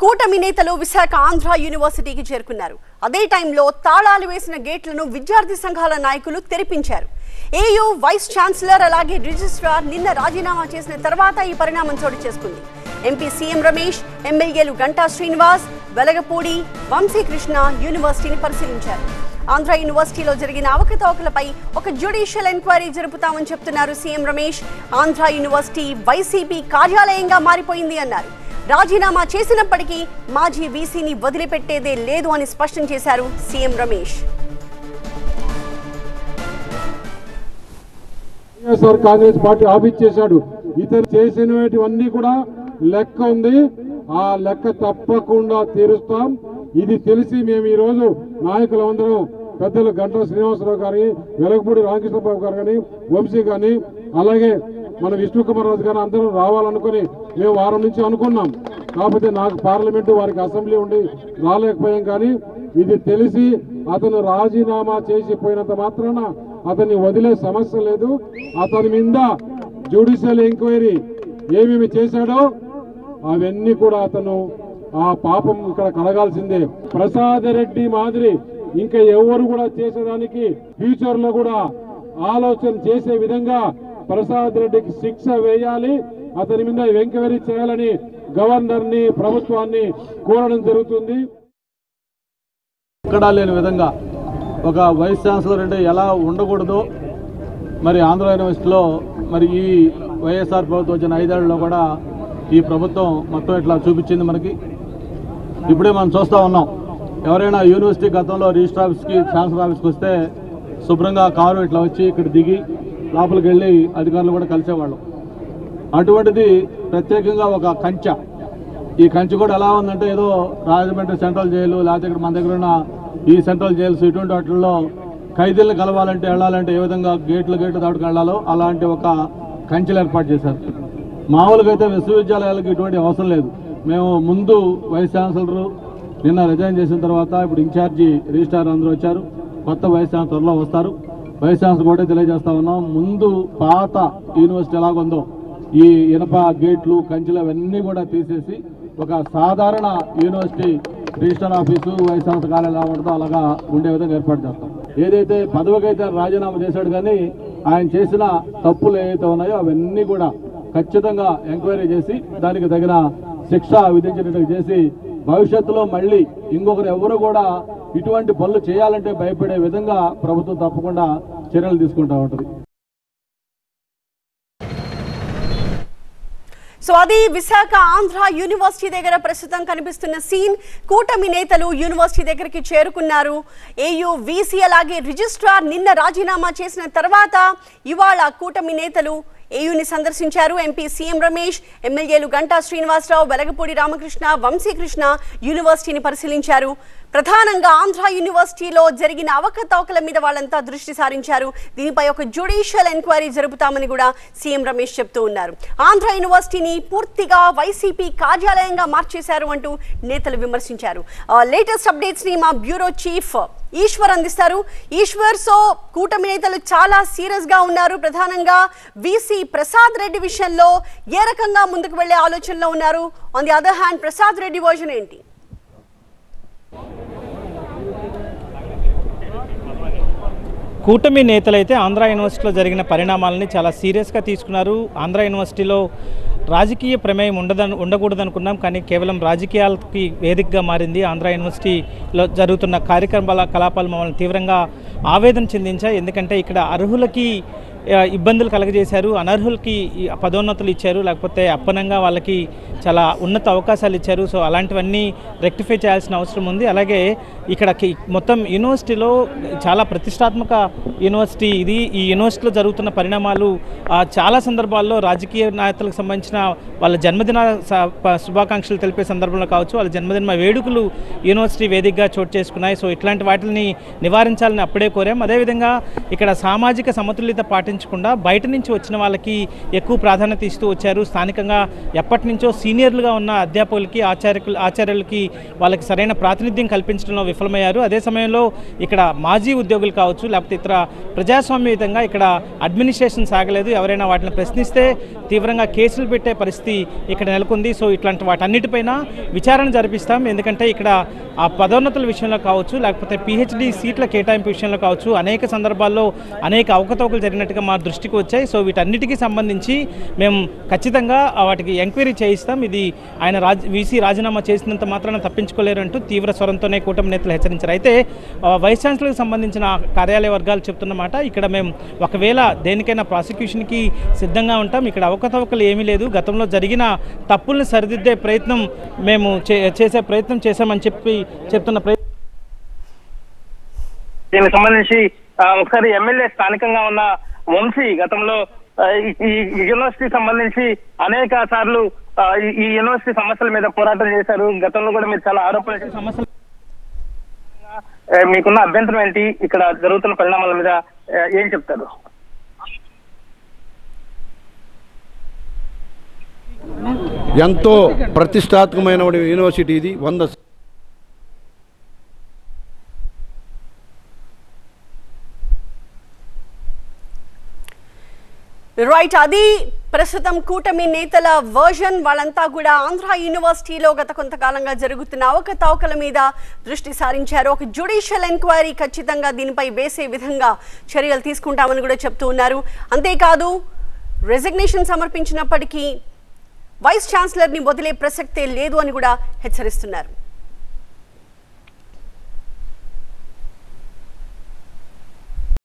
కూటమి నేతలు విశాఖ ఆంధ్ర యూనివర్సిటీకి చేరుకున్నారు. అదే టైంలో తాళాలు వేసిన గేట్లను విద్యార్థి సంఘాల నాయకులు తెరిపించారు. ఏయూ వైస్ ఛాన్సలర్ అలాగే రిజిస్ట్రార్ నిన్న రాజీనామా చేసిన తర్వాత ఈ పరిణామం చోటు చేసుకుంది. ఎంపీ సీఎం రమేష్, ఎమ్మెల్యేలు గంటా శ్రీనివాస్, వెలగపూడి, వంశీకృష్ణ యూనివర్సిటీని పరిశీలించారు. ఆంధ్ర యూనివర్సిటీలో జరిగిన అవకతవకలపై ఒక జ్యుడిషియల్ ఎంక్వైరీ జరుపుతామని చెప్తున్నారు CM Ramesh. Andhra university YCP కార్యాలయంగా మారిపోయింది అన్నారు. రాజీనామా చేసినప్పటికీ మాజీ వీసీని వదిలిపెట్టేదే లేదు అని స్పష్టం చేశారు CM Ramesh. Congress party office చేశాడు. ఇతను చేసినవన్నీ కూడా లెక్క ఉంది. ఆ లెక్క తప్పకుండా తీరుస్తాం. ఇది తెలిసి మేము ఈ రోజు నాయకులందరం పెద్దలు గంటా శ్రీనివాసరావు గారి, వెలగపూడి రామకృష్ణబాబు గారు కానీ, వంశీ కానీ, అలాగే మన విష్ణుకుమార్ రాజు గారు అందరూ రావాలనుకుని మేము వారం నుంచి అనుకున్నాం. కాకపోతే నాకు పార్లమెంటు వారికి అసెంబ్లీ ఉండి రాలేకపోయాం. కానీ ఇది తెలిసి అతను రాజీనామా చేసిపోయినంత మాత్రాన అతన్ని వదిలే సమస్య లేదు. అతని మీద జ్యుడిషియల్ ఎంక్వైరీ ఏమేమి చేశాడో అవన్నీ కూడా అతను ఆ పాపం ఇక్కడ కడగాల్సిందే. ప్రసాద్ రెడ్డి మాదిరి ఇంకా ఎవరు కూడా చేసేదానికి ఫ్యూచర్ లో కూడా ఆలోచన చేసే విధంగా ప్రసాద్ రెడ్డికి శిక్ష వేయాలి, అతని మీద ఎంక్వైరీ చేయాలని గవర్నర్ ని, ప్రభుత్వాన్ని కోరడం జరుగుతుంది. ఎక్కడా లేని విధంగా ఒక వైస్ ఛాన్సలర్ అంటే ఎలా ఉండకూడదో మరి ఆంధ్ర యూనివర్సిటీలో మరి ఈ వైఎస్ఆర్ ప్రభుత్వం వచ్చిన 5 ఏళ్లలో కూడా ఈ ప్రభుత్వం మొత్తం ఇట్లా చూపించింది మనకి. ఇప్పుడే మనం చూస్తూ ఉన్నాం. ఎవరైనా యూనివర్సిటీ గతంలో రిజిస్టర్ ఆఫీస్కి, ఛాన్సలర్ ఆఫీస్కి వస్తే శుభ్రంగా కారు ఇట్లా వచ్చి ఇక్కడ దిగి లోపలికి వెళ్ళి అధికారులు కూడా కలిసేవాళ్ళం. అటువంటిది ప్రత్యేకంగా ఒక కంచె. ఈ కంచె కూడా ఎలా ఉందంటే ఏదో రాజమండ్రి సెంట్రల్ జైలు లేకపోతే ఇక్కడ మన దగ్గర ఉన్న ఈ సెంట్రల్ జైల్స్ ఇటువంటి వాటిల్లో ఖైదీలను కలవాలంటే వెళ్ళాలంటే ఏ విధంగా గేట్లు దాటుకు వెళ్ళాలో అలాంటి ఒక కంచెలు ఏర్పాటు చేశారు. మామూలుగా అయితే విశ్వవిద్యాలయాలకు ఇటువంటి అవసరం లేదు. మేము ముందు వైస్ ఛాన్సలర్ నిన్న రిజైన్ చేసిన తర్వాత ఇప్పుడు ఇన్ఛార్జి రిజిస్ట్రార్ అందరూ వచ్చారు. కొత్త వైస్ ఛాన్సలర్ త్వరలో వస్తారు. వైస్ ఛాన్సలర్ కూడా తెలియజేస్తా ఉన్నాం. ముందు పాత యూనివర్సిటీ ఎలాగుందో ఈ ఇనప గేట్లు, కంచెలు అవన్నీ కూడా తీసేసి ఒక సాధారణ university register office, vice chancellor కార్యాలయం ఎలా ఉంటుందో అలాగా ఉండే విధంగా ఏర్పాటు చేస్తాం. ఏదైతే పదవికైతే రాజీనామా చేశాడు కానీ ఆయన చేసిన తప్పులు ఏవైతే ఉన్నాయో అవన్నీ కూడా ఖచ్చితంగా ఎంక్వైరీ చేసి దానికి తగిన శిక్ష విధించినట్టు చేసి భవిష్యత్తులో మళ్ళీ ఇంకొకరు ఎవరు కూడా ఇటువంటి పనులు చేయాలంటే భయపడే విధంగా ప్రభుత్వం తప్పకుండా చర్యలు తీసుకుంటూ ఉంటుంది. సో అది విశాఖ ఆంధ్ర యూనివర్సిటీ దగ్గర ప్రస్తుతం కనిపిస్తున్న సీన్. కూటమి నేతలు యూనివర్సిటీ దగ్గరికి చేరుకున్నారు. ఏయూ వీసీ అలాగే రిజిస్ట్రార్ నిన్న రాజీనామా చేసిన తర్వాత ఇవాళ కూటమి నేతలు ఏయూని సందర్శించారు. ఎంపీ సీఎం రమేష్, ఎమ్మెల్యేలు గంటా శ్రీనివాసరావు, వెలగపూడి రామకృష్ణ, వంశీకృష్ణ యూనివర్సిటీని పరిశీలించారు. ప్రధానంగా ఆంధ్ర యూనివర్సిటీలో జరిగిన అవకతవకల మీద వాళ్ళంతా దృష్టి సారించారు. దీనిపై ఒక జ్యుడిషియల్ ఎంక్వైరీ జరుపుతామని కూడా సీఎం రమేష్ చెప్తూ ఉన్నారు. ఆంధ్ర యూనివర్సిటీని పూర్తిగా వైసీపీ కార్యాలయంగా మార్చేశారు అంటూ నేతలు విమర్శించారు. లేటెస్ట్ అప్డేట్స్ ని మా బ్యూరో చీఫ్ ఈశ్వర్ అందిస్తారు. ఈశ్వర్, సో కూటమి నేతలు చాలా సీరియస్ గా ఉన్నారు. ప్రధానంగా వీసీ ప్రసాద్ రెడ్డి విషయంలో ఏ రకంగా ముందుకు వెళ్లే ఆలోచనలో ఉన్నారు? On the other hand Prasad Reddy version ఏంటి? కూటమి నేతలైతే ఆంధ్ర యూనివర్సిటీలో జరిగిన పరిణామాలని చాలా సీరియస్గా తీసుకున్నారు. ఆంధ్ర యూనివర్సిటీలో రాజకీయ ప్రమేయం ఉండకూడదనుకున్నాం, కానీ కేవలం రాజకీయాలకి వేదికగా మారింది. ఆంధ్ర యూనివర్సిటీలో జరుగుతున్న కలాపాలు మమ్మల్ని తీవ్రంగా ఆవేదన చెందించాయి. ఎందుకంటే ఇక్కడ అర్హులకి ఇబ్బందులు కలగజేశారు, అనర్హులకి పదోన్నతులు ఇచ్చారు, లేకపోతే అప్పనంగా వాళ్ళకి చాలా ఉన్నత అవకాశాలు ఇచ్చారు. సో అలాంటివన్నీ రెక్టిఫై చేయాల్సిన అవసరం ఉంది. అలాగే ఇక్కడ మొత్తం యూనివర్సిటీలో చాలా ప్రతిష్టాత్మక యూనివర్సిటీ ఇది. ఈ యూనివర్సిటీలో జరుగుతున్న పరిణామాలు చాలా సందర్భాల్లో రాజకీయ నేతలకు సంబంధించిన వాళ్ళ జన్మదిన శుభాకాంక్షలు తెలిపే సందర్భంలో కావచ్చు, వాళ్ళ జన్మదిన వేడుకలు యూనివర్సిటీ వేదికగా చోటు చేసుకున్నాయి. సో ఇట్లాంటి వాటిని నివారించాలని అప్పుడే కోరాం. అదేవిధంగా ఇక్కడ సామాజిక సమతుల్యత పాటించాలి పాటించకుండా బయట నుంచి వచ్చిన వాళ్ళకి ఎక్కువ ప్రాధాన్యత ఇస్తూ వచ్చారు. స్థానికంగా ఎప్పటి నుంచో సీనియర్లుగా ఉన్న అధ్యాపకులకి ఆచార్యులకి వాళ్ళకి సరైన ప్రాతినిధ్యం కల్పించడంలో విఫలమయ్యారు. అదే సమయంలో ఇక్కడ మాజీ ఉద్యోగులు కావచ్చు, లేకపోతే ఇతర ప్రజాస్వామ్యయుతంగా ఇక్కడ అడ్మినిస్ట్రేషన్ సాగలేదు. ఎవరైనా వాటిని ప్రశ్నిస్తే తీవ్రంగా కేసులు పెట్టే పరిస్థితి ఇక్కడ నెలకొంది. సో ఇట్లాంటి వాటన్నిటిపైన విచారణ జరిపిస్తాం. ఎందుకంటే ఇక్కడ ఆ పదోన్నతుల విషయంలో కావచ్చు, లేకపోతే పిహెచ్డి సీట్ల కేటాయింపు విషయంలో కావచ్చు, అనేక సందర్భాల్లో అనేక అవకతవకలు జరిగినట్టుగా మా దృష్టికి వచ్చాయి. సో వీటన్నిటికీ సంబంధించి మేము ఖచ్చితంగా వాటికి ఎంక్వైరీ చేయిస్తాం. ఇది ఆయన వీసీ రాజీనామా చేసినంత మాత్రాన తప్పించుకోలేరంటూ తీవ్ర స్వరంతోనే కూటమి నేతలు హెచ్చరించారు. అయితే వైస్ ఛాన్సలర్కి సంబంధించిన కార్యాలయ వర్గాలు చెప్తున్నమాట, ఇక్కడ మేము ఒకవేళ దేనికైనా ప్రాసిక్యూషన్కి సిద్ధంగా ఉంటాం. ఇక్కడ అవకతవకలు ఏమీ లేదు. గతంలో జరిగిన తప్పుల్ని సరిదిద్దే ప్రయత్నం మేము చేసే ప్రయత్నం చేశామని చెప్తున్న దీనికి సంబంధించి ఒకసారి ఎమ్మెల్యే స్థానికంగా ఉన్న వంశీ గతంలో ఈ యూనివర్సిటీ సంబంధించి అనేక సార్లు ఈ యూనివర్సిటీ సమస్యల మీద పోరాటం చేశారు. గతంలో కూడా మీరు చాలా ఆరోపణలు సమస్యలు మీకున్న అభ్యంతరం ఏంటి? ఇక్కడ జరుగుతున్న పరిణామాల మీద ఏం చెప్తారు? ఎంతో ప్రతిష్టాత్మకమైన యూనివర్సిటీ ఇది. 100 రైట్. అది ప్రస్తుతం కూటమి నేతల వర్షన్. వాళ్ళంతా కూడా ఆంధ్ర యూనివర్సిటీలో గత కొంతకాలంగా జరుగుతున్న అవకతవకల మీద దృష్టి సారించారు. ఒక జ్యుడిషియల్ ఎంక్వైరీ ఖచ్చితంగా దీనిపై వేసే విధంగా చర్యలు తీసుకుంటామని కూడా చెప్తూ ఉన్నారు. అంతేకాదు రెసిగ్నేషన్ సమర్పించినప్పటికీ వైస్ ఛాన్సలర్ని వదిలే ప్రసక్తే లేదు అని కూడా హెచ్చరిస్తున్నారు.